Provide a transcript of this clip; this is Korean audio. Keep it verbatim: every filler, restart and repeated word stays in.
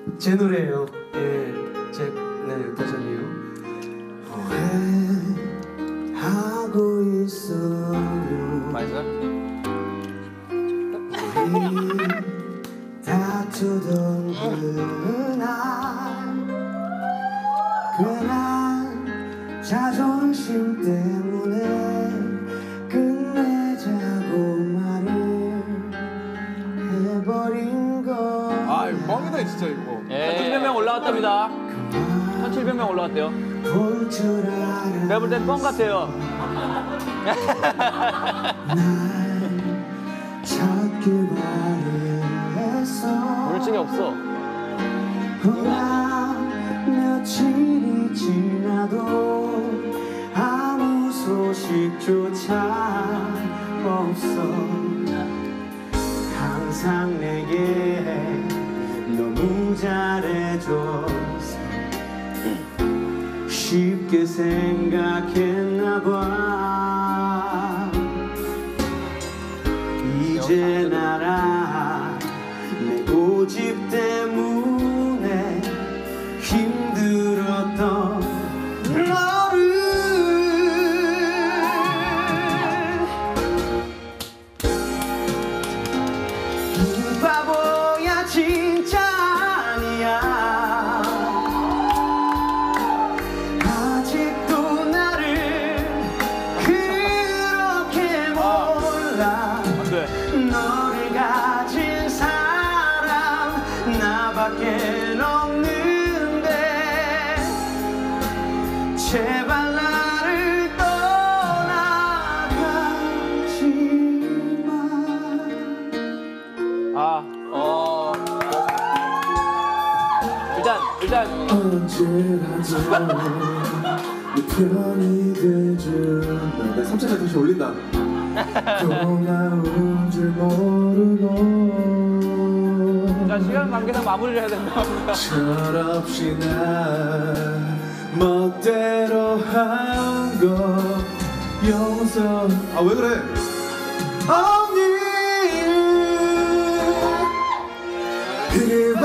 제 노래예요. 예, 제 네, 버전이에요. 후회하고 있어요. 맞아? 우리 다투던 그날 그날 자존심 때문에 끝내자고 말을 해버린 거. 아 이거 뻥이다 진짜 이거. 천칠백 명 올라왔답니다. 천칠백 명 올라왔대요. 내가 볼 땐 뻥 같아요. 물증이 없어. 며칠이 지나도 아무 소식조차 없어. 항상 내게 너무 잘해줘서 쉽게 생각했나봐. 이제 나라 내 고집 때문에 힘들었던 너를 이 바보야 진짜 아니야. 아직도 나를 그렇게 몰라. 안돼. 너를 가진 사람 나밖에 없는데 제발 나를 떠나가지 마. 아, 어. 일단, 일단. 언제라도 내 편이 돼준. 내 삼 차까지 다시 올린다. 고마운 줄 모르고 자, 시간 관계상 마무리를 해야 된다. 철없이 난 멋대로 한 거 용서. 아 왜 그래? 없니. 그